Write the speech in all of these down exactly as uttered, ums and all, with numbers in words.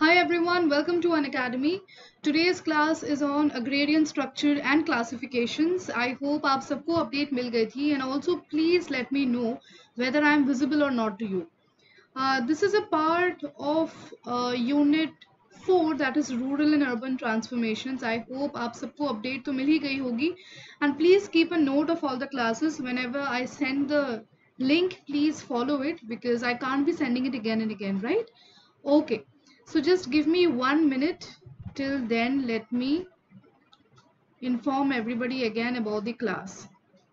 Hi everyone, welcome to Unacademy. Today's class is on agrarian structure and classifications. I hope आप सबको update मिल गई थी and also please let me know whether I am visible or not to you. Uh, this is a part of uh, unit four, that is rural and urban transformations. I hope आप सबको update तो मिल ही गई होगी and please keep a note of all the classes. Whenever I send the link, please follow it because I can't be sending it again and again, right? Okay, so just give me one minute. Till then, let me inform everybody again about the class.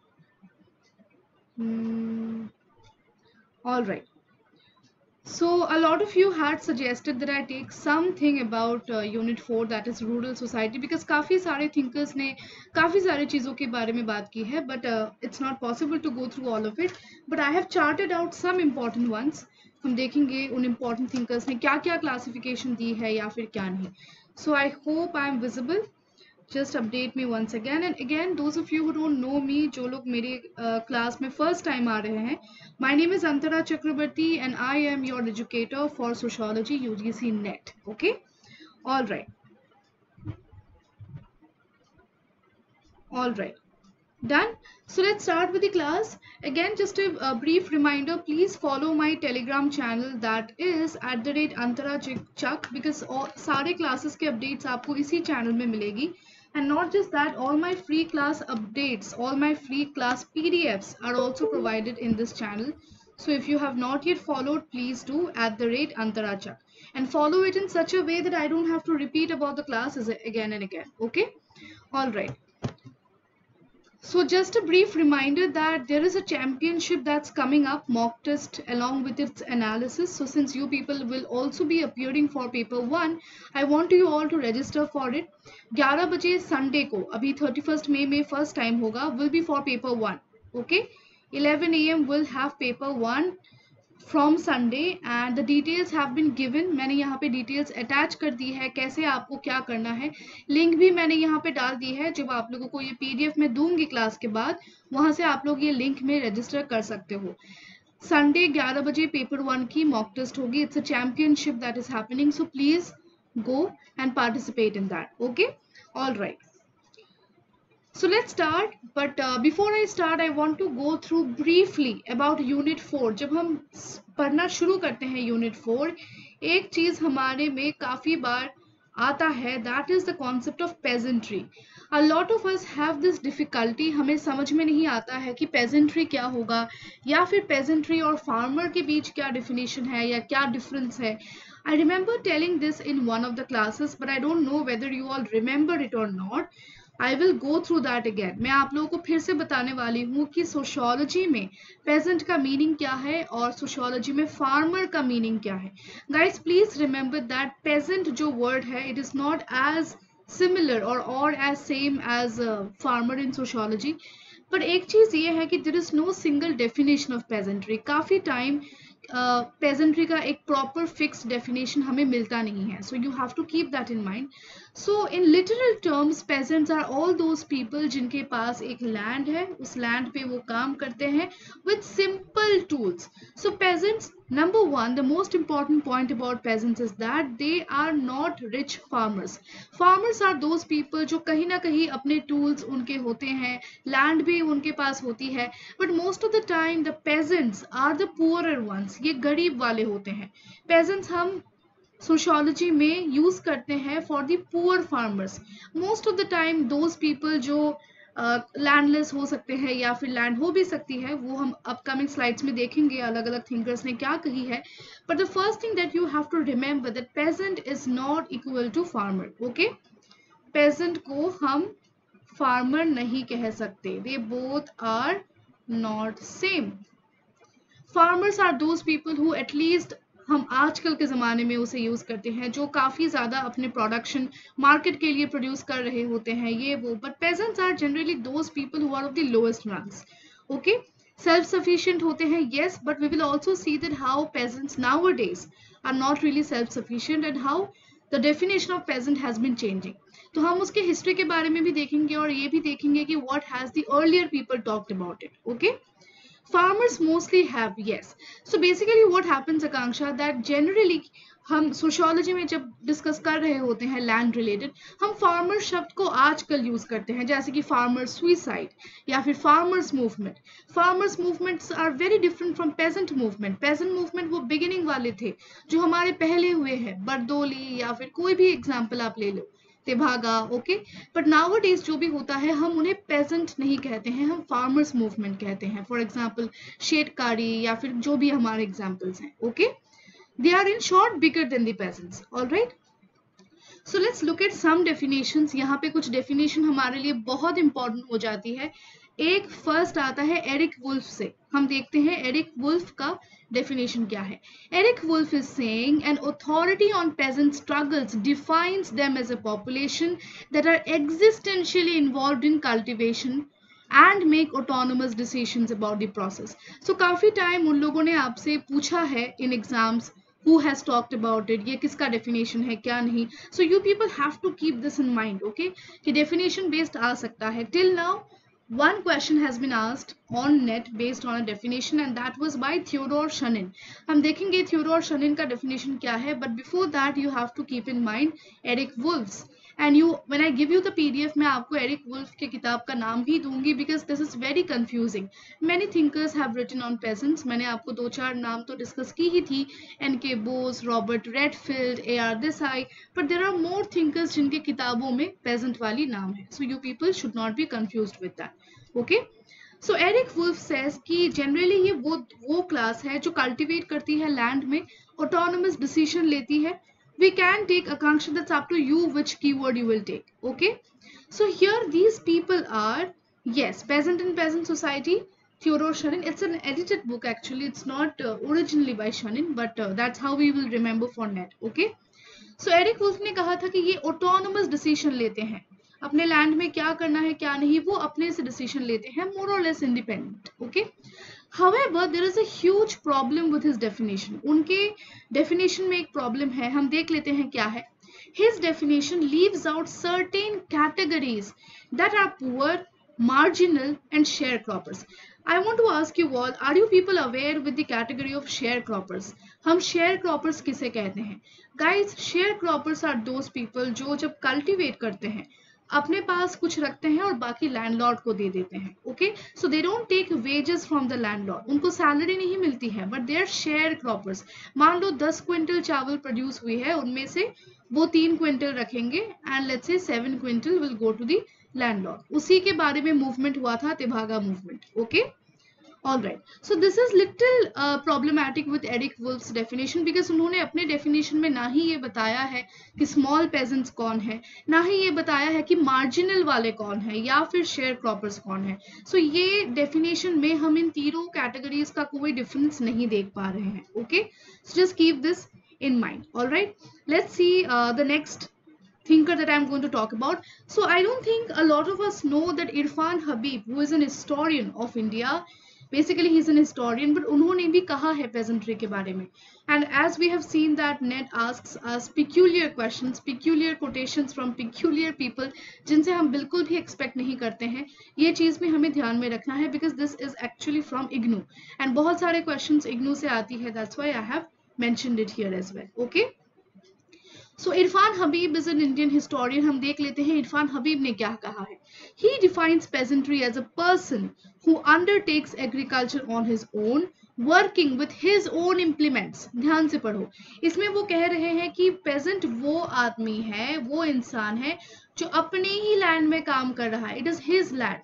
Hmm. All right. So a lot of you had suggested that I take something about uh, unit four, that is rural society, because काफी सारे thinkers ने काफी सारे चीजों के बारे में बात की है, but uh, it's not possible to go through all of it. But I have charted out some important ones. हम देखेंगे उन important thinkers ने क्या क्या classification दी है या फिर क्या नहीं. So I hope I am visible. Just update me once again. And again, those of you who don't know me, जो लोग मेरे क्लास में first time आ रहे हैं, my name is Antara Chakrabarti and I am your educator for sociology U G C net. Okay, all right, all right, done. So let's start with the class. Again, just a, a brief reminder, please follow my telegram channel, that is at the rate Antara Chak, because all सारे classes के updates आपको इसी channel में मिलेगी. And not just that, all my free class updates, all my free class P D Fs are also provided in this channel. So if you have not yet followed, please do at the rate Antarachak. And follow it in such a way that I don't have to repeat about the classes again and again. Okay? All right. So just a brief reminder that there is a championship that's coming up, mock test along with its analysis. So since you people will also be appearing for paper one, I want you all to register for it. ग्यारह बजे Sunday को, अभी thirty-first May में first time होगा, will be for paper one. Okay? eleven A M will have paper one from Sunday and the details have been given. मैंने यहाँ पे details attach कर दी है, कैसे आपको क्या करना है. लिंक भी मैंने यहाँ पे डाल दी है. जब आप लोगों को ये पीडीएफ में दूंगी क्लास के बाद, वहां से आप लोग ये लिंक में रजिस्टर कर सकते हो. संडे ग्यारह बजे पेपर वन की मॉक टेस्ट होगी. It's a championship that is happening, so please go and participate in that. Okay, all right. So let's start. But uh, before I start, I want to go through briefly about Unit four. जब हम पढ़ना शुरू करते हैं Unit four, एक चीज हमारे में काफी बार आता है, that is the concept of peasantry. A lot of us have this difficulty. हमें समझ में नहीं आता है कि peasantry क्या होगा या फिर peasantry और farmer के बीच क्या definition है या क्या difference है. I remember telling this in one of the classes, but I don't know whether you all remember it or not. I will go through that again. मैं आप लोगों को फिर से बताने वाली हूँ कि सोशियोलॉजी में पेजेंट का मीनिंग क्या है और सोशियोलॉजी में फार्मर का मीनिंग क्या है. Guys please remember that peasant जो वर्ड है, it is not as similar or or as same as farmer in sociology. पर एक चीज ये है कि there is no single definition of peasantry. काफी टाइम पेजेंट्री uh, का एक प्रॉपर फिक्स डेफिनेशन हमें मिलता नहीं है. So you have to keep that in mind. So in literal terms peasants are all those people जिनके पास एक लैंड है, उस लैंड पे वो काम करते हैं with simple tools. So peasants, number one, the most important point about peasants is that they are not rich farmers. Farmers are those people जो कहीं ना कहीं अपने टूल्स उनके होते हैं, लैंड भी उनके पास होती है, but most of the time the peasants are the poorer ones. ये गरीब वाले होते हैं. पेजेंट्स हम सोशियोलॉजी में यूज करते हैं for the poor farmers. Most of the time those people जो लैंडलेस uh, हो सकते हैं या फिर लैंड हो भी सकती है, वो हम अपकमिंग स्लाइड्स में देखेंगे अलग अलग थिंकर्स ने क्या कही है. But the first thing that you have to remember that peasant is not equal to farmer. Okay, peasant को हम फार्मर नहीं कह सकते. They both are not same. Farmers are those people who at least, हम आजकल के ज़माने में उसे यूज़ करते हैं, जो काफ़ी ज़्यादा अपने प्रोडक्शन मार्केट के लिए प्रोड्यूस कर रहे होते हैं, ये वो. But peasants are generally those people who are of the lowest ranks. Okay, self sufficient होते हैं, yes, but we will also see that how peasants nowadays are not really self sufficient and how the definition of peasant has been changing. तो हम उसके history के बारे में भी देखेंगे और ये भी देखेंगे कि what has the earlier people talked about it. Okay, farmers mostly have, yes. So basically what happens, Akanksha, that generally हम सोशियोलॉजी में जब डिस्कस कर रहे होते हैं लैंड रिलेटेड, हम फार्मर शब्द को आजकल यूज करते हैं, जैसे कि फार्मर सुइसाइड या फिर farmers movement. Farmers movements are very different from peasant movement. Peasant movement वो बिगिनिंग वाले थे जो हमारे पहले हुए हैं, बरदोली या फिर कोई भी एग्जाम्पल आप ले लो, Tebhaga, okay. But now days जो भी होता है हम उन्हें पेजेंट नहीं कहते हैं, हम फार्मर्स मूवमेंट कहते हैं. फॉर एग्जाम्पल शेतकारी या फिर जो भी हमारे एग्जाम्पल्स हैं, okay. They are in short bigger than the peasants. All right. So let's look at some definitions. यहाँ पे कुछ definition हमारे लिए बहुत important हो जाती है. एक first आता है एरिक वुल्फ से. हम देखते हैं एरिक वुल्फ का definition क्या है. Eric Wolf is saying an authority on peasant struggles defines them as a population that are existentially involved in cultivation and make autonomous decisions about the process. So काफी time उन लोगों ने आपसे पूछा है in exams who has talked about it, ये किसका definition है क्या नहीं. So you people have to keep this in mind, okay, कि definition based आ सकता है. Till now one question has been asked on net based on a definition and that was by Theodore Shannon. हम देखेंगे Theodore Shannon का definition क्या है, but before that you have to keep in mind Eric Wolf's. And you, when I give you the P D F, मैं आपको Eric wolf के किताब का नाम भी दूंगी because this is very confusing. Many thinkers have written on peasants. मैंने आपको दो चार नाम तो डिस्कस की ही थी, N K Bose, Robert Redfield, A R Desai, but there are more thinkers जिनके किताबों में peasant वाली नाम है. So you people should not be confused with that. Okay? So Eric Wolf says कि generally ये वो वो क्लास है जो cultivate करती है land में, autonomous decision लेती है. We can take Akanksha, that's up to you which keyword you will take, okay. So here these people are, yes, Peasant and Peasant Society, Theodore Shannon. It's an edited book actually, it's not uh, originally by Shannon, but uh, that's how we will remember for net, okay. So Eric Wolf ने कहा था कि ये autonomous decision लेते हैं, अपने land में क्या करना है क्या नहीं वो अपने से decision लेते हैं, more or less independent, okay. However, there is a huge problem with his definition. उनके definition में एक problem है, हम देख लेते हैं क्या है. His definition leaves out certain categories that are poor, marginal, and sharecroppers. I want to ask you all, are you people aware with the category of sharecroppers? हम sharecroppers किसे कहते हैं? Guys, sharecroppers are those people जो जब cultivate करते हैं अपने पास कुछ रखते हैं और बाकी लैंडलॉर्ड को दे देते हैं, okay. So they don't take wages from the landlord, उनको सैलरी नहीं मिलती है, but they are sharecroppers. मान लो दस क्विंटल चावल प्रोड्यूस हुई है, उनमें से वो तीन क्विंटल रखेंगे and let's say seven quintal will go to the landlord. उसी के बारे में मूवमेंट हुआ था Tebhaga movement, okay. All right. So this is little uh, problematic with Eric Wolf's definition because उन्होंने अपने definition में ना ही ये बताया है कि small peasants कौन है, ना ही ये बताया है कि marginal वाले कौन है या फिर sharecroppers कौन है. So ये definition में हम इन तीनों categories का कोई difference नहीं देख पा रहे हैं, okay. So just keep this in mind. All right. Let's see uh, the next thinker that I'm going to talk about. So I don't think a lot of us know that Irfan Habib, who is an historian of India, basically he's an historian, but उन्होंने भी कहा है peasantry के बारे में. And as we have seen that net asks us peculiar questions, peculiar quotations from peculiar people, जिनसे हम बिल्कुल भी expect नहीं करते हैं. ये चीज़ में हमें ध्यान में रखना है because this is actually from I G N U and बहुत सारे questions I G N U से आती है. That's why I have mentioned it here as well. Okay. So Irfan Habib is an Indian historian. हम देख लेते हैं इरफान हबीब ने क्या कहा है. He defines peasantry as a person who undertakes agriculture on his own, working with his own implements. ध्यान से पढ़ो. इसमें वो कह रहे हैं कि peasant वो आदमी है, वो इंसान है जो अपने ही land में काम कर रहा है. It is his land,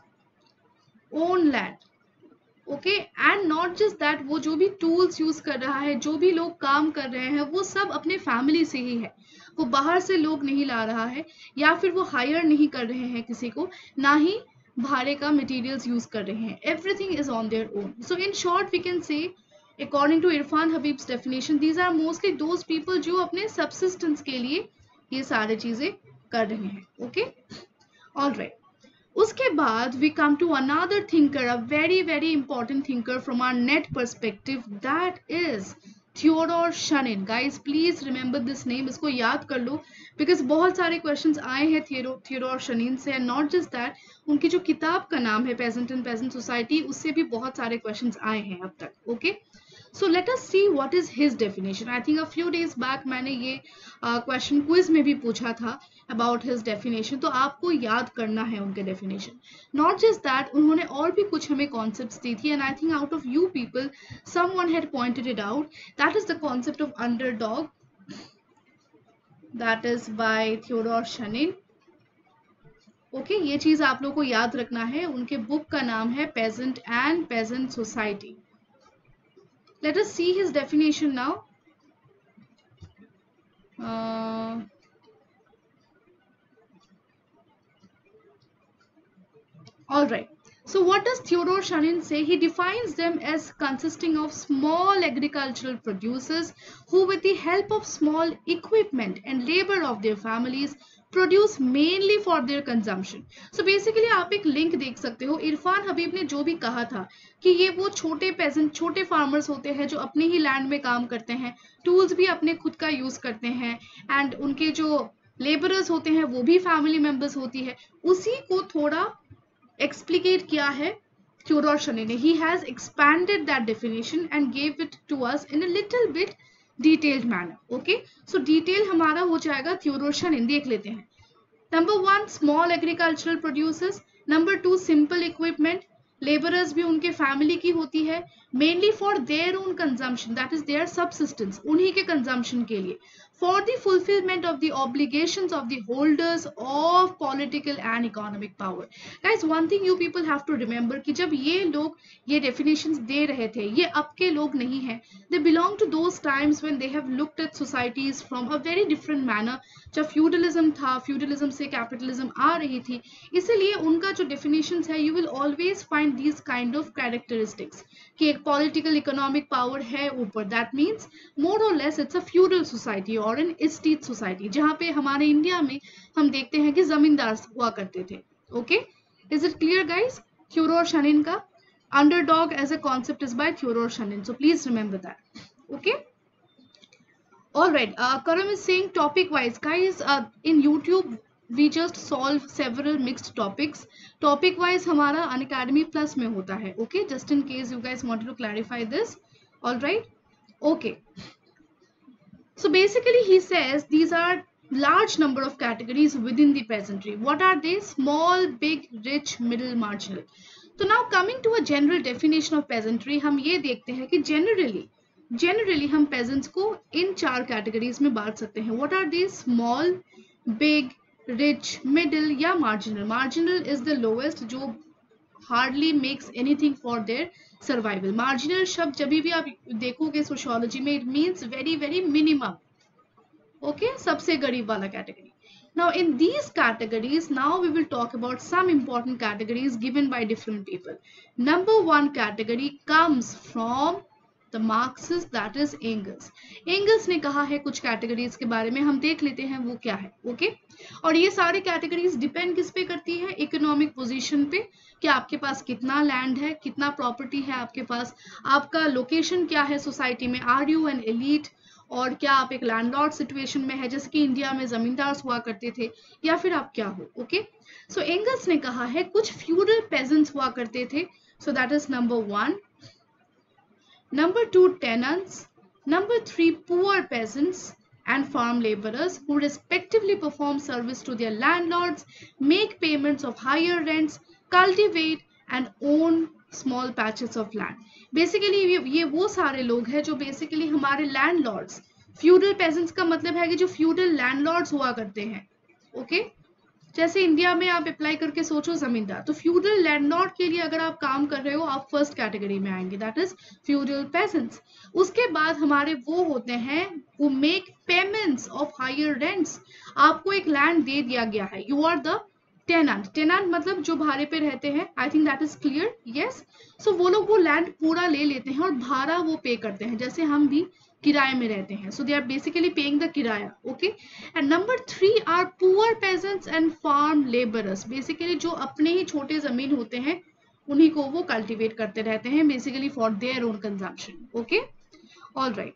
own land. Okay. And not just that, वो जो भी टूल्स यूज कर रहा है, जो भी लोग काम कर रहे हैं, वो सब अपने फैमिली से ही है. वो बाहर से लोग नहीं ला रहा है या फिर वो हायर नहीं कर रहे हैं किसी को, ना ही भाड़े का मटेरियल्स यूज कर रहे हैं. Everything is on their own. So in short we can say according to Irfan Habib's definition, these are mostly those people जो अपने सबसिस्टेंस के लिए ये सारे चीजें कर रहे हैं. ओके. All right. उसके बाद we come to another thinker, a very very important thinker from our net perspective, that is Theodore Shannon. Guys, please remember this name. इसको याद कर लो because बहुत सारे questions आए हैं Theodore Shannon से, and not just that, उनकी जो किताब का नाम है Peasant and Peasant Society, उससे भी बहुत सारे questions आए हैं अब तक. Okay. So let us see what is his definition. I think a few days back मैंने ये क्वेश्चन uh, क्विज में भी पूछा था about his definition, तो आपको याद करना है उनके definition. Not just that, उन्होंने और भी कुछ हमें concepts दी थी, and I think out of you people, someone had pointed it out. That is the concept of underdog. That is by Theodore Shannon. Okay okay, ये चीज आप लोगों को याद रखना है. उनके बुक का नाम है peasant and peasant society. Let us see his definition now. All right. So what does Theodore Shannon say? He defines them as consisting of small agricultural producers who with the help of small equipment and labor of their families produce mainly for their consumption. So basically आप एक link देख सकते हो. इरफान हबीब ने जो भी कहा था कि ये वो छोटे पेजेंट, छोटे फार्मर्स होते हैं जो अपने ही लैंड में काम करते हैं, टूल्स भी अपने खुद का यूज करते हैं, एंड उनके जो लेबरर्स होते हैं वो भी फैमिली मेंबर्स होती है. उसी को थोड़ा एक्सप्लिकेट किया है Theodore Shannon ने. He has expanded that definition and gave it to us in a little bit detailed manner. Okay, so detail हमारा हो जाएगा Theodore Shannon. देख लेते हैं. Number one, small agricultural producers. Number two, simple equipment. Laborers भी उनके family की होती है, mainly for their own consumption, that is their subsistence, उन्हीं के consumption के लिए, for the fulfillment of the obligations of the holders of political and economic power. Guys, one thing you people have to remember कि जब ये लोग ये definitions दे रहे थे, ये अब के लोग नहीं हैं. They belong to those times when they have looked at societies from a very different manner. जब feudalism था, feudalism से capitalism आ रही थी, इसलिए उनका जो definitions है, you will always find these kind of characteristics कि एक political economic power है ऊपर. That means more or less it's a feudal society or an estate society, जहाँ पे हमारे इंडिया में हम देखते हैं कि जमींदार हुआ करते थे. Okay, is it clear guys? Theodore Shannon का underdog as a concept is by Theodore Shannon, so please remember that. Okay, all right. uh, Karam is saying topic wise, guys, uh, in YouTube we just solve several mixed topics. Topic wise हमारा Unacademy Plus में होता है. Okay, just in case you guys wanted to clarify this. All right, okay. So basically he says these are large number of categories within the peasantry. What are they? Small, big, rich, middle, marginal. So now coming to a general definition of peasantry, हम ये देखते हैं कि generally generally हम peasants को इन चार categories में बांट सकते हैं. What are these? Small, big, rich, middle या marginal. Marginal is the lowest, जो hardly makes anything for their survival. Marginal शब्द जब भी आप देखोगे sociology में, it means very very minimum. Okay, सबसे गरीब वाला category. Now in these categories, now we will talk about some important categories given by different people. Number one category comes from the Marxist, that is Engels. Engels ने कहा है कुछ categories के बारे में, हम देख लेते हैं वो क्या है. Okay, और ये सारे categories depend किस पे करती है? Economic position पे, कि आपके पास कितना land है, कितना property है आपके पास, आपका location क्या है society में, are you an elite, और क्या आप एक लैंडलॉर्ड सिचुएशन में है, जैसे कि इंडिया में जमींदार हुआ करते थे, या फिर आप क्या हो. ओके, सो एंगल्स ने कहा है कुछ फ्यूडल पेजेंट्स हुआ करते थे. So that is number one. Number two, tenants. Number three, poor peasants and farm laborers who respectively perform service to their landlords, make payments of higher rents, cultivate and own small patches of land. Basically ये, ये वो सारे लोग हैं जो basically हमारे landlords, feudal peasants का मतलब है कि जो feudal landlords हुआ करते हैं. okay? जैसे इंडिया में आप अप्लाई करके सोचो जमींदार, तो फ्यूडल लैंडलॉर्ड के लिए अगर आप काम कर रहे हो, आप फर्स्ट कैटेगरी में आएंगे, दैट इज फ्यूडल पेजेंट्स. उसके बाद हमारे वो होते हैं who make payments of higher rents. आपको एक लैंड दे दिया गया है, you are the tenant. tenant मतलब जो भाड़े पे रहते हैं. I think that is clear. Yes. So वो लोग वो लैंड पूरा ले लेते हैं और भाड़ा वो पे करते हैं, जैसे हम भी किराए में रहते हैं. So they are basically paying the किराया. Okay. And number three are poor peasants and farm laborers. Basically जो अपने ही छोटे जमीन होते हैं उन्हीं को वो कल्टीवेट करते रहते हैं, basically for their own consumption. Okay. All right.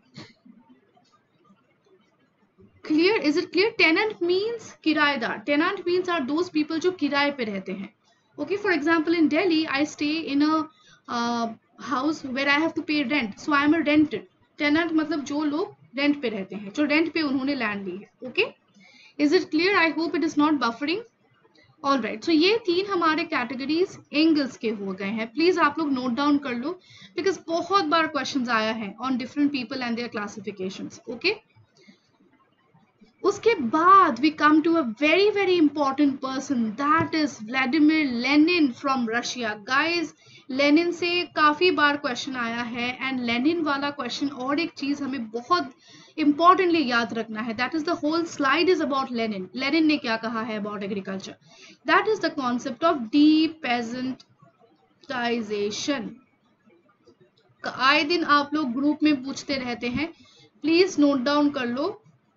Clear? Is it clear? Tenant means किराएदार. Tenant means are those people जो किराए पे रहते हैं. Okay. For example, in Delhi, I stay in a uh, house where I have to pay rent, so I am a rented tenant, मतलब जो लोग rent पे रहते हैं, जो रेंट पे उन्होंने लैंड ली है. Okay, is it clear? I hope it is not buffering. All right, so ये तीन हमारे कैटेगरीज एंगल्स के हो गए हैं. प्लीज आप लोग नोट डाउन कर लो, बिकॉज बहुत बार क्वेश्चंस आया है on different people and their classifications. Okay, उसके बाद we come to a very very important person, that is Vladimir Lenin from Russia. Guys, Lenin से काफी बार क्वेश्चन आया है, एंड लेनिन वाला क्वेश्चन और एक चीज हमें बहुत इंपॉर्टेंटली याद रखना है, that is the whole slide is about Lenin. Lenin ने क्या कहा है about agriculture? That is the concept of depeasantization. आए दिन आप लोग ग्रुप में पूछते रहते हैं, प्लीज नोट डाउन कर लो.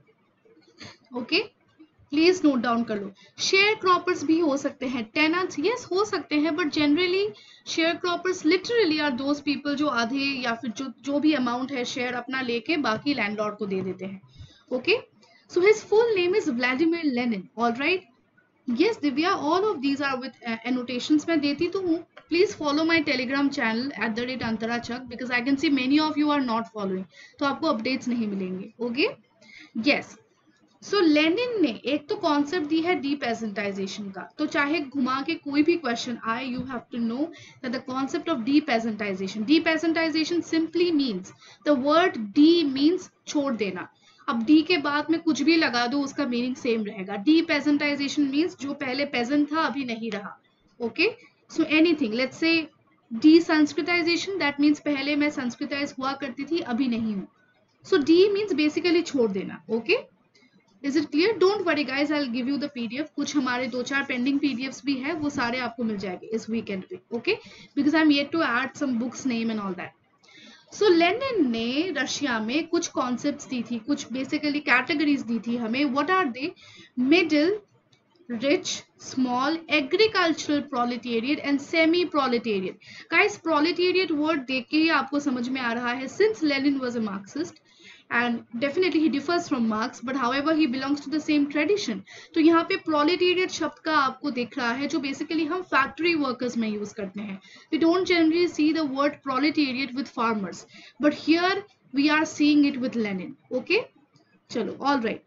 ओके, प्लीज नोट डाउन कर लो. शेयर क्रॉपर्स भी हो सकते हैं, टेनेंट्स यस हो सकते हैं, but generally sharecroppers literally are those people जो आधे या फिर जो जो भी अमाउंट है शेयर अपना लेके बाकी लैंडलॉर्ड को दे देते हैं. Okay, so his full name is Vladimir Lenin. All right, yes Divya, all of these are with annotations. मैं देती तो हूँ. Please follow my Telegram channel at the rate Antara Chak, because I can see many of you are not following, तो आपको updates नहीं मिलेंगे. Okay, yes. सो Lenin ने एक तो कॉन्सेप्ट दी है डीपेजेंटाइजेशन का, तो चाहे घुमा के कोई भी क्वेश्चन आए, you have to know that the concept of depeasantization. Depeasantization simply means, the word de means छोड़ देना. अब डी के बाद में कुछ भी लगा दो, उसका मीनिंग सेम रहेगा. डीपेजेंटाइजेशन मीन्स जो पहले पेजेंट था अभी नहीं रहा. Okay, so anything, let's say de Sanskritization, that means पहले मैं संस्कृताइज हुआ करती थी अभी नहीं हूँ. सो डी मीन्स बेसिकली छोड़ देना. Okay, is it clear? Don't worry guys, I will give you the PDF. कुछ हमारे दो चार पेंडिंग पीडीएफ्स भी है, वो सारे आपको मिल जाएंगे इस वीकेंड पे. Okay, because I am yet to add some books name and all that. So Lenin ने रशिया में कुछ कॉन्सेप्ट्स दी थी, कुछ बेसिकली कैटेगरीज दी थी हमें. What are they? Middle, rich, small, agricultural proletariat and semi proletariat. guys, proletariat word देख के ही आपको समझ में आ रहा है, since Lenin was a Marxist and definitely he differs from Marx, but however he belongs to the same tradition. तो यहाँ पे proletariat शब्द का आपको दिख रहा है, जो basically हम factory workers में use करते हैं. We don't generally see the word proletariat with farmers, but here we are seeing it with Lenin. Okay, चलो, all right.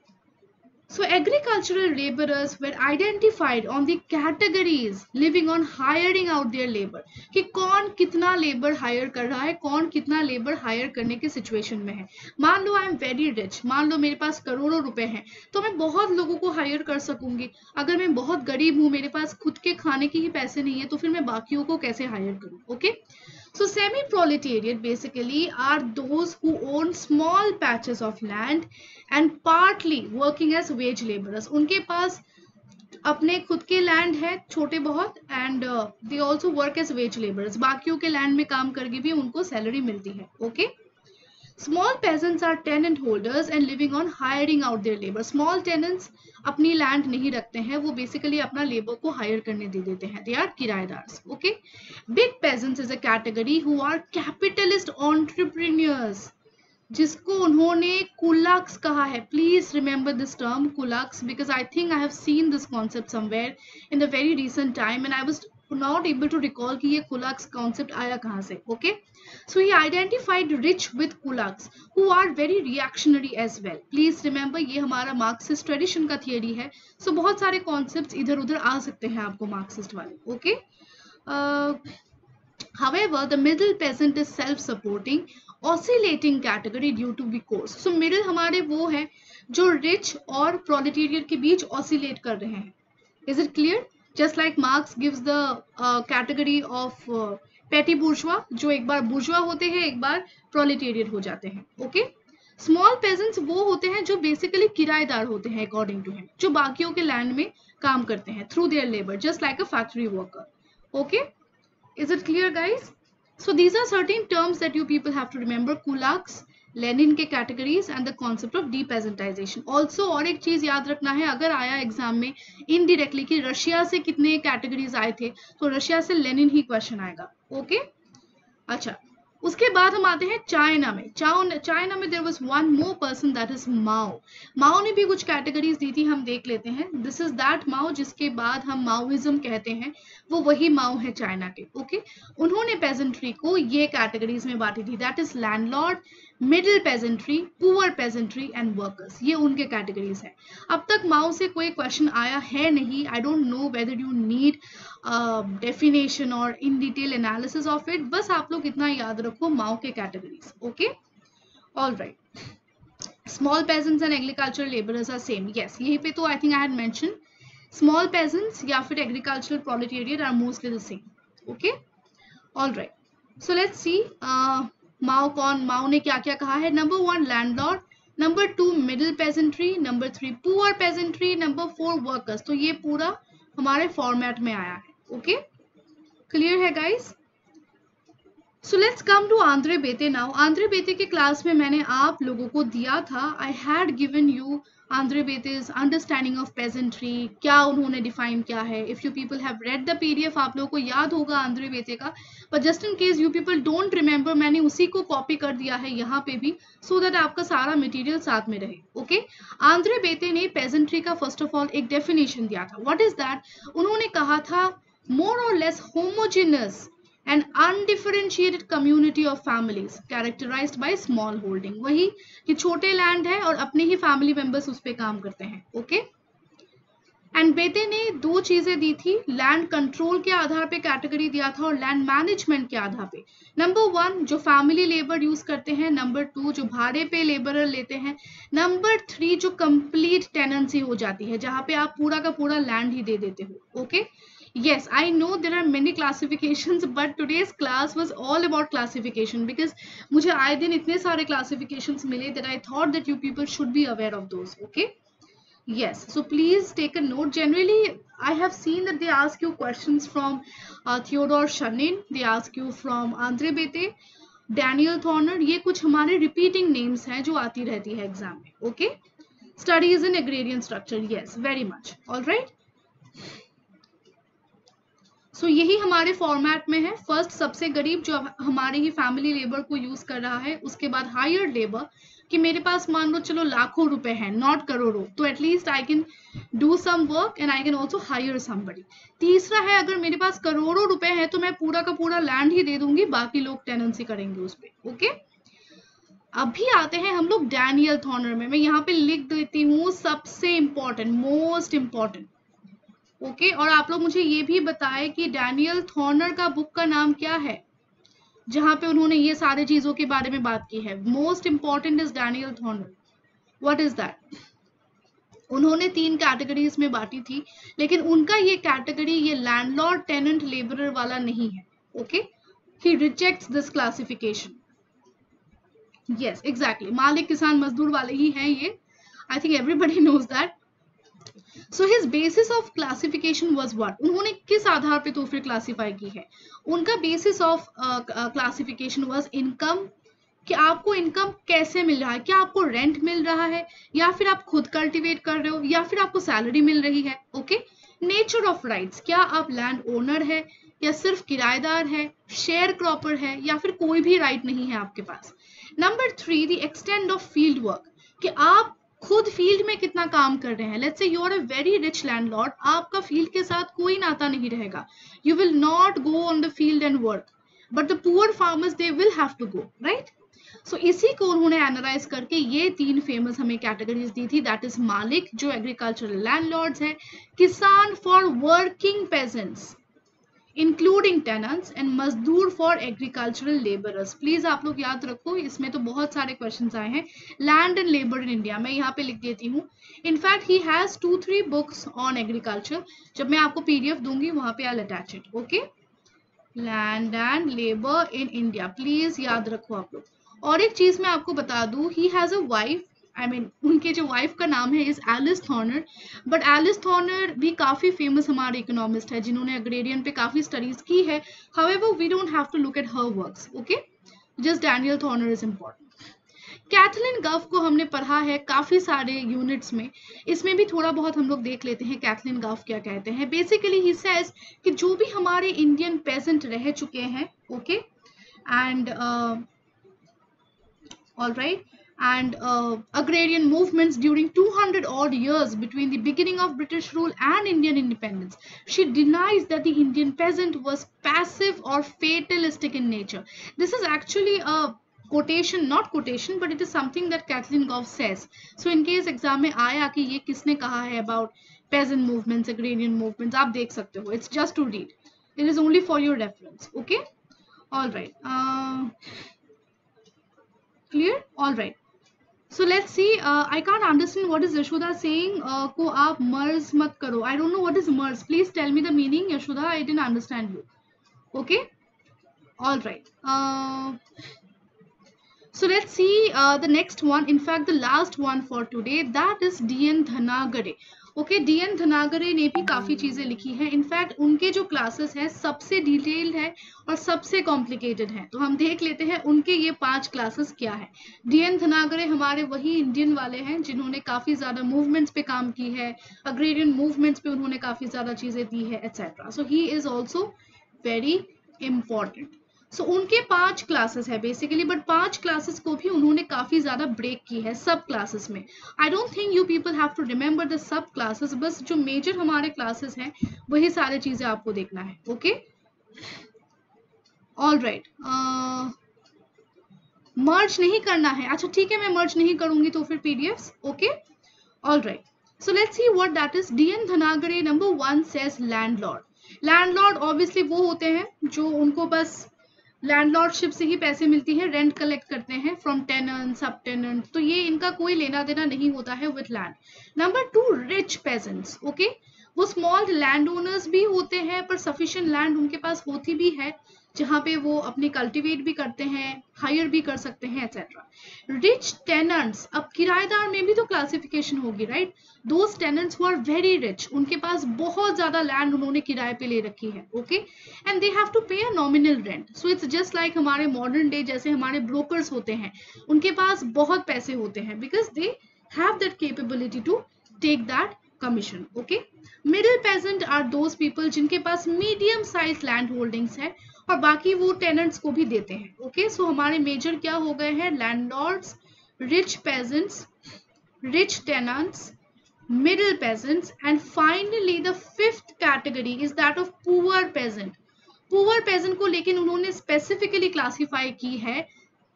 So agricultural laborers were identified on the categories living on hiring out their labor. कि कौन कितना labour higher कर रहा है, कौन कितना labour higher करने के सिचुएशन में है. मान लो आई एम वेरी रिच, मान लो मेरे पास करोड़ों रुपए हैं, तो मैं बहुत लोगों को हायर कर सकूंगी. अगर मैं बहुत गरीब हूँ, मेरे पास खुद के खाने के ही पैसे नहीं है, तो फिर मैं बाकियों को कैसे हायर करूँ. Okay, so semi-proletariat basically are those who own small patches of land and partly working as wage laborers. उनके पास अपने खुद के लैंड है छोटे बहुत, and they also work as wage labourers. बाकियों के लैंड में काम करके भी उनको सैलरी मिलती है. Okay, small peasants are tenant holders and living on hiring out their labour. Small tenants अपनी लैंड नहीं रखते हैं, वो बेसिकली अपना लेबर को हायर करने दे देते हैं. दे आर किराएदार्स. Okay, big peasants is a category who are capitalist entrepreneurs, जिसको उन्होंने कुलाक्स कहा है. Please remember this term kulaks, because I think I have seen this concept somewhere in the very recent time and I was not able to recall कि ये kulaks concept आया कहाँ से. Okay, so he identified rich with kulaks who are very reactionary as well. Please remember, ये हमारा Marxist tradition का theory है, so बहुत सारे concepts इधर उधर आ सकते हैं आपको Marxist वाले. Okay, uh, however the middle peasant is self-supporting, oscillating category due to the course. So middle हमारे वो है जो rich और proletariat के बीच oscillate कर रहे हैं. Is it clear? Just like Marx gives the uh, category of uh, petty bourgeois, जो एक बार bourgeois होते हैं, एक बार proletariat हो जाते हैं. Okay, small peasants वो होते हैं जो basically किराएदार होते हैं according to him, जो बाकियों के land में काम करते हैं through their labor, just like a factory worker. Okay, is it clear guys? So these are certain terms that you people have to remember. kulaks, Lenin के categories and the concept of depeasantization. Also और एक चीज याद रखना है, अगर आया exam में इनडायरेक्टली कि रशिया से कितने कैटेगरीज आए थे, तो रशिया से लेनिन ही क्वेश्चन आएगा. ओके, अच्छा, उसके बाद हम आते हैं चाइना में। चाइना में there was one more person, that is Mao. Mao ने भी कुछ कैटेगरीज दी थी, हम देख लेते हैं। दिस इज दैट माओ जिसके बाद हम माओइज्म कहते हैं, वो वही माओ है चाइना के। ओके, उन्होंने पेजेंट्री को ये कैटेगरीज में बांटी थी, that is landlord, middle peasantry, poor peasantry and workers. ये उनके कैटेगरीज है। अब तक माओ से कोई क्वेश्चन आया है नहीं। I don't know whether you need definition और in detail analysis of it. बस आप लोग इतना याद रखो माओ के categories. Okay, all right. Small peasants and agricultural labourers are same. Yes, यहीं पे तो I think I had mention small peasants या फिर agricultural proletariat are mostly the same. Okay, all right. So let's see Mao कौन, Mao ने क्या क्या कहा है। Number one landlord, number two middle peasantry, number three poor peasantry, number four workers. तो ये पूरा हमारे फॉर्मेट में आया है। ओके, क्लियर है guys? So let's come to Andre Beteille now. Andre Beteille के क्लास में मैंने आप लोगों को दिया था, I had given you Andre Beteille's understanding of peasantry, क्या उन्होंने डिफाइन किया है। If you people have read the PDF, आप लोगों को याद होगा आंद्रे बेते का, पर just in case you people don't remember, मैंने उसी को कॉपी कर दिया है यहाँ पे भी, सो so दैट आपका सारा मटेरियल साथ में रहे। ओके, आंद्रे बेते ने पेजेंट्री का फर्स्ट ऑफ ऑल एक डेफिनेशन दिया था। What is that? उन्होंने कहा था more or less homogeneous and undifferentiated community of families characterized by small holding। वही कि छोटे लैंड है और अपने ही फैमिली मेंबर्स उस पे काम करते हैं। ओके, एंड बेते ने दो चीजें दी थी, लैंड कंट्रोल के आधार पे कैटेगरी दिया था और लैंड मैनेजमेंट के आधार पे। नंबर वन जो फैमिली लेबर यूज करते हैं, नंबर टू जो भाड़े पे लेबरर लेते हैं, नंबर थ्री जो कंप्लीट टेनेंसी हो जाती है जहां पे आप पूरा का पूरा लैंड ही दे देते हो। Okay, yes, I know there are many classifications, but today's class was all about classification because मुझे आए दिन इतने सारे classifications मिले that I thought that you people should be aware of those. Okay, yes, so please take a note. Generally I have seen that they ask you questions from uh, Theodore Shanin, they ask you from Andre Bete, Daniel Thorner। ये कुछ हमारे repeating names हैं जो आती रहती है exam में। Okay, studies in agrarian structure, yes, very much, all right। So so, यही हमारे फॉर्मेट में है। फर्स्ट सबसे गरीब जो हमारे ही फैमिली लेबर को यूज कर रहा है, उसके बाद हायर लेबर कि मेरे पास मान लो चलो लाखों रुपए हैं, नॉट करोड़ों, तो at least I can do some work and I can also hire somebody. तीसरा है अगर मेरे पास करोड़ों रुपए हैं तो मैं पूरा का पूरा लैंड ही दे दूंगी, बाकी लोग टेनेंसी करेंगे उस पर। ओके, अभी आते हैं हम लोग डैनियल थॉर्नर में। मैं यहाँ पे लिख देती हूँ सबसे important, most important. Okay okay, और आप लोग मुझे ये भी बताएं कि डैनियल थॉर्नर का बुक का नाम क्या है जहां पे उन्होंने ये सारे चीजों के बारे में बात की है। Most important is Daniel Thorner. What is that? उन्होंने तीन कैटेगरीज में बांटी थी, लेकिन उनका ये कैटेगरी ये लैंडलॉर्ड टेनेंट लेबरर वाला नहीं है। Okay, he rejects this classification. Yes exactly, मालिक किसान मजदूर वाले ही हैं ये। I think everybody knows that. So his basis of classification was what? उन्होंने किस आधार पे तो फिर क्लासिफाई की है? उनका basis of classification was income, कि आपको इनकम कैसे मिल रहा है, क्या आपको रेंट मिल रहा है या फिर आप खुद कल्टीवेट कर रहे हो या फिर आपको सैलरी मिल रही है। ओके, नेचर ऑफ राइट्स, क्या आप लैंड ओनर है या सिर्फ किराएदार है, शेयर क्रॉपर है या फिर कोई भी राइट नहीं है आपके पास। Number three the extent of field work, कि आप खुद फील्ड में कितना काम कर रहे हैं। Let's say you are a very rich landlord, आपका फील्ड के साथ कोई नाता नहीं रहेगा, you will not go on the field and work, but the poor farmers they will have to go, right. सो इसी को उन्होंने एनालाइज करके ये तीन फेमस हमें कैटेगरीज दी थी, दैट इज मालिक जो एग्रीकल्चरल लैंडलॉर्ड्स है, किसान for working peasants including tenants and मजदूर फॉर एग्रीकल्चरल लेबरर्स। प्लीज आप लोग याद रखो, इसमें तो बहुत सारे क्वेश्चंस आए हैं। Land and labour in India, मैं यहाँ पे लिख देती हूँ। In fact he has two three books on agriculture, जब मैं आपको पीडीएफ दूंगी वहां पे I will attach it. Okay, land and labour in India, please याद रखो आप लोग। और एक चीज मैं आपको बता दूं, he has a wife, I mean उनके जो वाइफ का नाम है is Alice Thorner, but Alice Thorner भी काफी फेमस हमारे इकोनॉमिस्ट है जिन्होंने अग्रेरियन पे काफी स्टडीज की है। However we don't have to look at her works. Okay, just Daniel Thorner is important. Kathleen Gough को हमने पढ़ा है काफी सारे यूनिट्स में, इसमें भी थोड़ा बहुत हम लोग देख लेते हैं कैथलीन गफ क्या कहते हैं। बेसिकली ही सेज कि जो भी हमारे इंडियन पेजेंट रह चुके हैं, okay okay, and uh, all right, and uh, agrarian movements during two hundred odd years between the beginning of British rule and Indian independence. She denies that the Indian peasant was passive or fatalistic in nature. This is actually a quotation, not quotation, but it is something that Kathleen Goff says. So in case exam में आया कि ये किसने कहा है about peasant movements, agrarian movements, आप देख सकते हो. It's just to read. It is only for your reference. Okay. All right. Uh, clear? All right. So let's see. Uh, I can't understand what is Yashoda saying. Uh, को आप मर्ज मत करो. I don't know what is merge. Please tell me the meaning, Yashoda. I didn't understand you. Okay. All right. Uh, so let's see uh, the next one. In fact, the last one for today. That is D N Dhanagare. Okay, D N Dhanagare ने भी काफ़ी चीज़ें लिखी हैं. In fact उनके जो classes हैं सबसे डिटेल्ड है और सबसे कॉम्प्लिकेटेड है. तो हम देख लेते हैं उनके ये पांच क्लासेस क्या है. डी एन धनागरे हमारे वही इंडियन वाले हैं जिन्होंने काफ़ी ज़्यादा मूवमेंट्स पे काम की है, अग्रेरियन मूवमेंट्स पे उन्होंने काफ़ी ज़्यादा चीज़ें दी है etcetera. So he is also very important. So so, उनके पांच क्लासेस है बेसिकली, बट पांच क्लासेस को भी उन्होंने काफी ज्यादा ब्रेक की है सब क्लासेस में. I don't think you people have to remember the subclasses. बस जो मेजर हमारे क्लासेस हैं वही सारी चीजें आपको देखना है. Okay, all right. मर्ज नहीं करना है. अच्छा ठीक है, मैं मर्ज नहीं करूंगी तो फिर PDFs. Okay, all right. So let's see what that is. DN Dhanagare number one says landlord. Landlord obviously वो होते हैं जो उनको बस लैंडलॉर्डशिप से ही पैसे मिलती है, रेंट कलेक्ट करते हैं फ्रॉम टेनेंट, सब टेनेंट. तो ये इनका कोई लेना देना नहीं होता है with land. Number two, rich peasants. Okay, वो स्मॉल लैंड ओनर्स भी होते हैं पर सफिशिएंट लैंड उनके पास होती भी है जहाँ पे वो अपने कल्टीवेट भी करते हैं, हायर भी कर सकते हैं एटसेट्रा. रिच टेनेंट्स, अब किराएदार में भी तो क्लासिफिकेशन होगी, right. Those tenants who are very rich, उनके पास बहुत ज्यादा लैंड उन्होंने किराए पे ले रखी है. Okay, and they have to pay a nominal rent. So it's just like हमारे मॉडर्न डे जैसे हमारे ब्रोकर्स होते हैं, उनके पास बहुत पैसे होते हैं because they have that capability to take that commission. Okay, middle peasant are those people जिनके पास मीडियम साइज लैंड होल्डिंग्स है और बाकी वो टेनेंट्स को भी देते हैं. ओके, सो हमारे मेजर क्या हो गए हैं? Landlords, rich peasants, rich tenants, middle peasants, and finally the fifth category is that of poor peasant. Poor peasant को लेकिन उन्होंने स्पेसिफिकली क्लासिफाई की है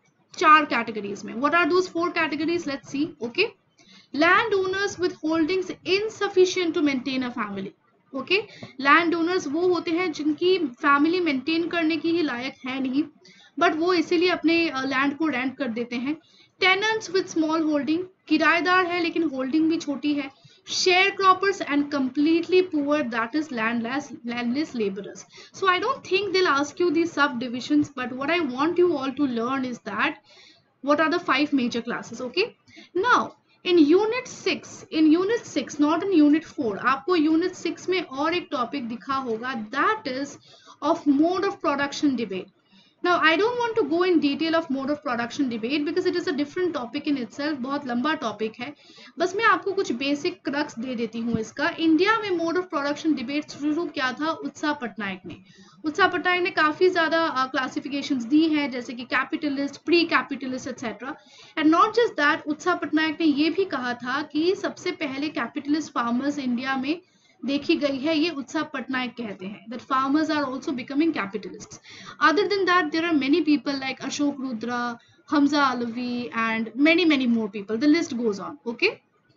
चार कैटेगरीज में. What are those four categories? Let's see. Okay, land owners with holdings insufficient to maintain a family. Okay, land owners वो होते हैं जिनकी फैमिली मेंटेन करने की ही लायक है नहीं, बट वो इसीलिए अपने लैंड को रेंट कर देते हैं. टेनेंट्स विद स्मॉल होल्डिंग, किराएदार है लेकिन होल्डिंग भी छोटी है. Share croppers and completely poor, that is landless landless labourers. So I don't think they will ask you these sub divisions, but what I want you all to learn is that what are the five major classes. Okay, now in unit six, in unit six, not in unit four, आपको unit six में और एक topic दिखा होगा, that is of mode of production debate. Now I don't want to go in detail of mode of production debate because it is a different topic in itself. बहुत लंबा topic है, बस मैं आपको कुछ basic crux दे देती हूँ इसका. इंडिया में mode of production debate शुरू क्या था? उत्साह पटनायक ने. उत्साह पटनायक ने काफी ज्यादा क्लासिफिकेशंस दी हैं जैसे कि capitalist, pre capitalist etcetera. And not just that, Utsa Patnaik ने ये भी कहा था कि सबसे पहले कैपिटलिस्ट फार्मर्स इंडिया में देखी गई है, ये उत्साह पटनायक कहते हैं, that farmers are also becoming capitalists. Other than that there are many people like Ashok Rudra, Hamza Alavi and many many more people. The list goes on. Okay,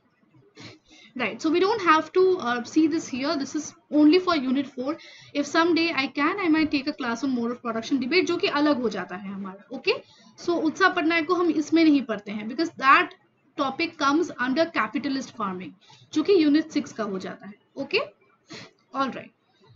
right, so we don't have to uh, see this here. This is only for unit four. If someday I can, I might take a class on mode of production debate जो कि अलग हो जाता है हमारा. Okay, so उत्साह पटनायक को हम इसमें नहीं पढ़ते हैं because that topic comes under capitalist farming जो कि unit six का हो जाता है. Okay, all right.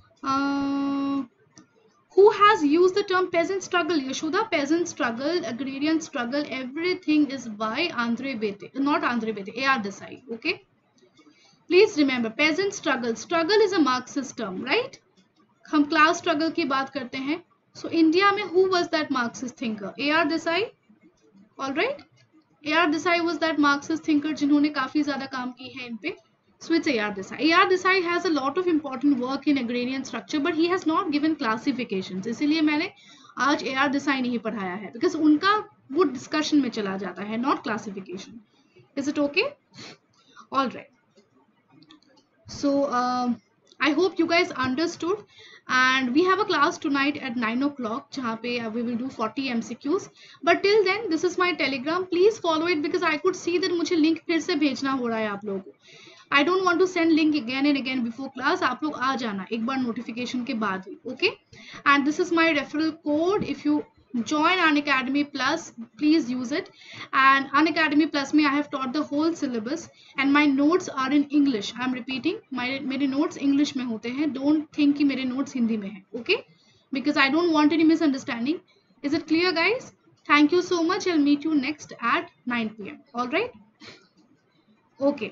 uh, who has used the term peasant struggle? Yashoda, peasant struggle, agrarian struggle, everything is by Andre Bete, not Andre Bete, A R Desai. Okay, please remember, peasant struggle, struggle is a Marxist term, right. हम class struggle की बात करते हैं. So India में who was that Marxist thinker? A R Desai. Alright, A R Desai was that Marxist thinker जिन्होंने काफी ज्यादा काम की है इन पे. So it's A R Desai. A R Desai has a lot of important work in agrarian structure but he has not given classifications, इसीलिए मैंने आज ए आर देसाई नहीं पढ़ाया है, बिकॉज उनका वो डिस्कशन में चला जाता है, not classification. Is it okay? All right. So uh, I hope you guys understood, and we have a class tonight at nine o'clock जहाँ पे uh, we will do forty M C Qs. But till then, this is my Telegram. Please follow it because I could see that मुझे link फिर से भेजना हो रहा है आप लोगों को. I don't want to send link again and again before class. आप लोग आ जाना एक बार notification के बाद ही, okay? And this is my referral code. If you join Unacademy Plus, please use it. And Unacademy Plus में I have taught the whole syllabus and my notes are in English. I am repeating, my मेरे notes English में होते हैं. Don't think कि मेरे notes Hindi में हैं, okay? Because I don't want any misunderstanding. Is it clear, guys? Thank you so much. I'll meet you next at nine P M All right? Okay.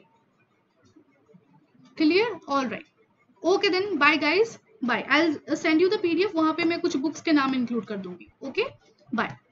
Clear? All right. Okay then. Bye, guys. Bye. I'll send you the P D F. वहाँ पे मैं कुछ books के नाम include कर दूँगी. Okay? Bye.